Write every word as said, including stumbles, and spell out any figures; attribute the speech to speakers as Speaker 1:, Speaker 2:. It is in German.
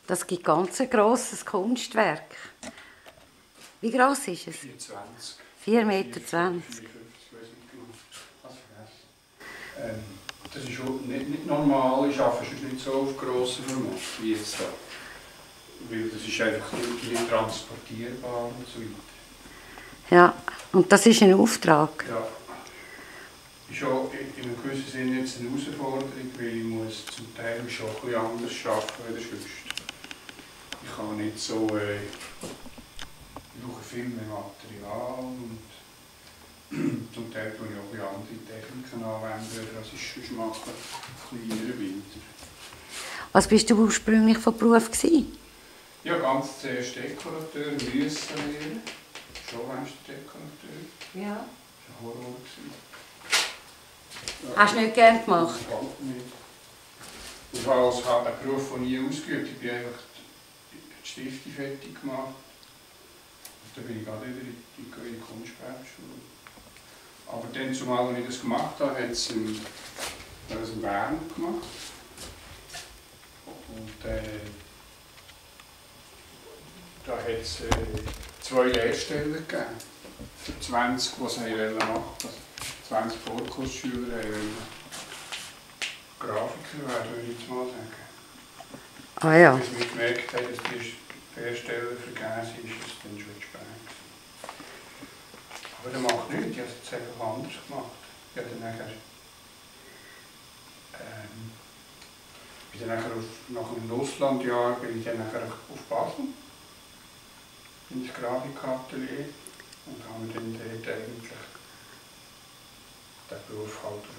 Speaker 1: Das gibt ganz ein grosses Kunstwerk. Wie gross ist es?
Speaker 2: vier zwanzig.
Speaker 1: vier Meter zwanzig.
Speaker 2: vier fünfzig, weiß nicht genau. Hast du vergessen. Ähm, das ist auch nicht, nicht normal. Ich arbeite sonst nicht so auf grossen Format wie jetzt da. Weil das ist einfach nicht, nicht transportierbar und so weiter.
Speaker 1: Ja, und das ist ein Auftrag.
Speaker 2: Ja. Ist auch in einem gewissen Sinne jetzt eine Herausforderung, weil ich muss zum Teil schon ein bisschen anders arbeiten als sonst. Ich kann nicht so, äh, ich brauche viel mehr Material und zum Teil tue ich auch ein bisschen andere Techniken anwenden, als ich sonst mache, kleinere Bilder.
Speaker 1: Was bist du ursprünglich von Beruf gewesen?
Speaker 2: Ja, ganz zuerst Dekorateur, müssen lernen. Schaufensterdekorateur.
Speaker 1: Ja.
Speaker 2: Das war ein Horror.
Speaker 1: Hast du nicht gerne gemacht?
Speaker 2: Überhaupt nicht. Ich habe einen Beruf, den ich nie ausgeübt. Ich habe einfach die Stifte fertig gemacht. Und dann bin ich gerade wieder in die, die Kunstgewerbeschule. Aber dann, zumal als ich das gemacht habe, hat es in, das in Bern gemacht. Und äh, da hat es äh, zwei Lehrstellen gegeben. Für zwanzig, die es machen wollten. zwanzig Vorkursschüler wollten Grafiker werden, würde ich jetzt mal sagen.
Speaker 1: Ah ja.
Speaker 2: Bis wir gemerkt haben, dass die Lehrstellen vergeben sind, ist es dann schon zu spät. Aber das macht nichts, ich habe es jetzt einfach anders gemacht. Ich habe dann nachher, ähm, bin dann nachher auf, nach einem Auslandjahr bin ich dann nachher auf Basel ins Grafikatelier und habe dann dort eigentlich den Beruf halt